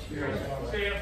See ya.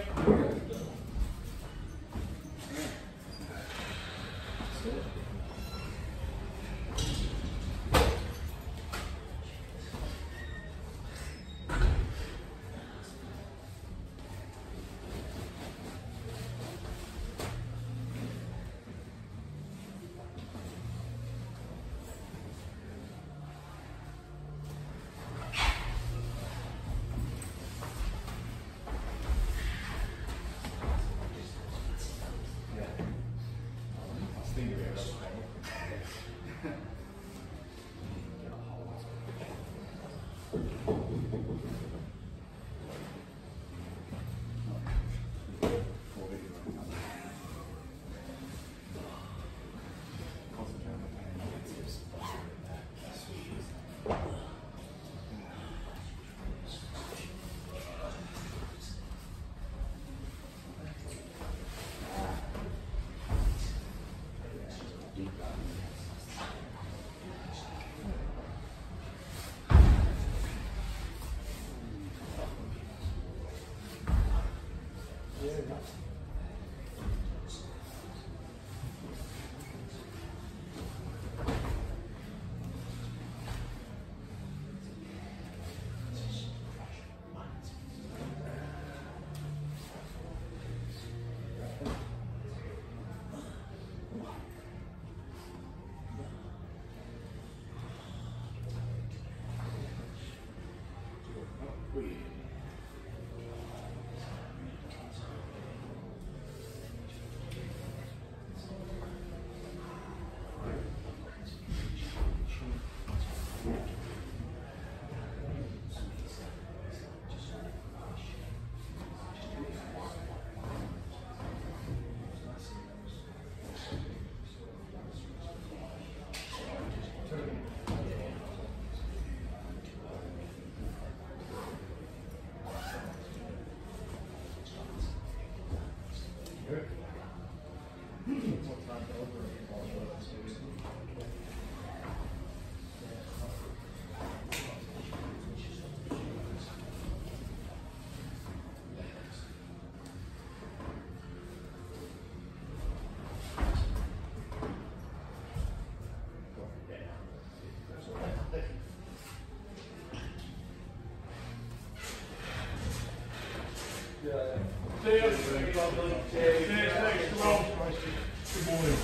Good morning.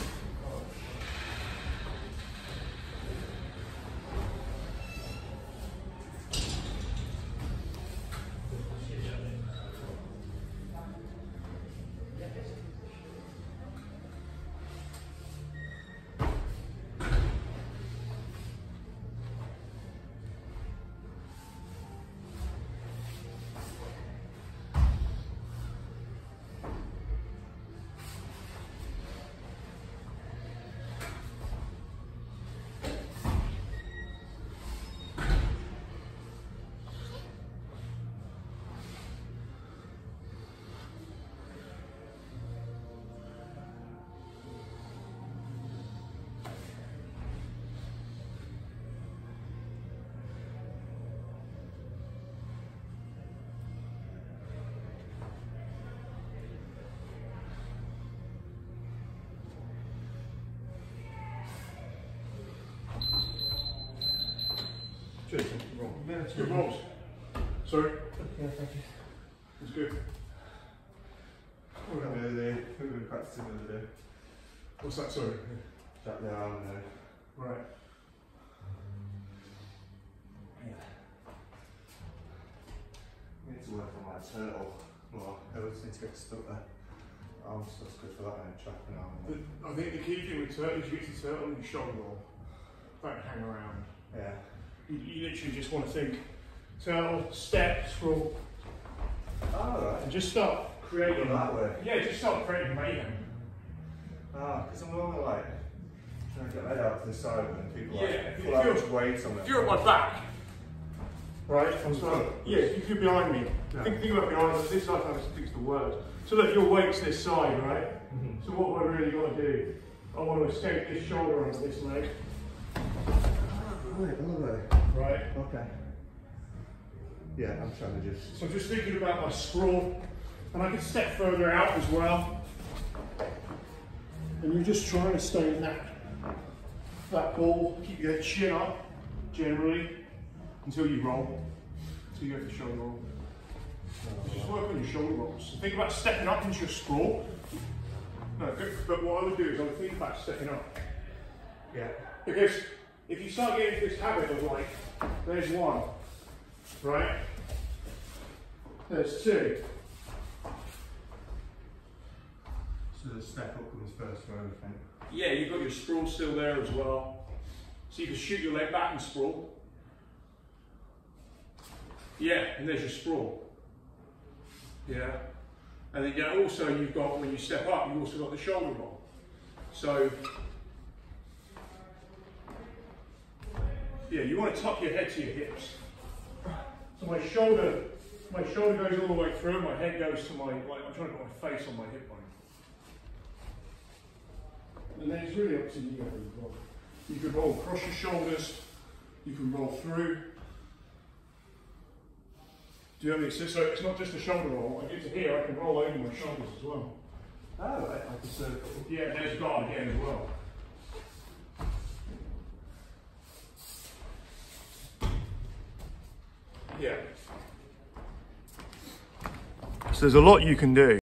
Cheers. Good rolls. Sorry? Yeah, thank you. It's good. What about the other day? We were practicing the other day. What's that, sorry? Jack the arm there. Right. Yeah. I need to work on my turtle more. I always need to get stuck there. Arm stuff's good for that and trapping arm. I think the key thing with turtle is you get your turtle in your shoulder roll. Don't hang around. Yeah. You literally just want to think turtle, step, scroll, Alright. and just start creating. That way? Yeah, just start creating mayhem. Ah, because I'm normally like trying to get my head out to the side and people like if pull out much weight on it. If you're at my back, right, From the front? yeah, if you're behind me, Yeah. think about behind us, this is like how to fix the word. So look, your weight's this side, right? Mm-hmm. So what have I really got to do? I want to escape this shoulder onto this leg, Right, all the way. right? Okay. Yeah, I'm trying to just... So I'm just thinking about my sprawl, and I can step further out as well. And you're just trying to stay in that ball, keep your chin up, generally, until you roll, until you go to shoulder roll. Just work on your shoulder rolls. So think about stepping up into your sprawl. No, but what I would do is I would think about stepping up. Yeah. Because if you start getting into this habit of like, there's one, right? There's two. So the step up comes first for everything. Yeah, you've got your sprawl still there as well. So you can shoot your leg back and sprawl. Yeah, and there's your sprawl. Yeah. And then also you've got, when you step up, you've also got the shoulder roll. So, yeah, you want to tuck your head to your hips. So my shoulder goes all the way through, my head goes to my, like I'm trying to put my face on my hip bone. And then it's really up to you. You could roll across your shoulders, you can roll through. Do you know what I mean? So it's not just a shoulder roll. I get to here, I can roll over my shoulders as well. Oh, right, like a circle. Yeah, there's guard again as well. Yeah. So there's a lot you can do.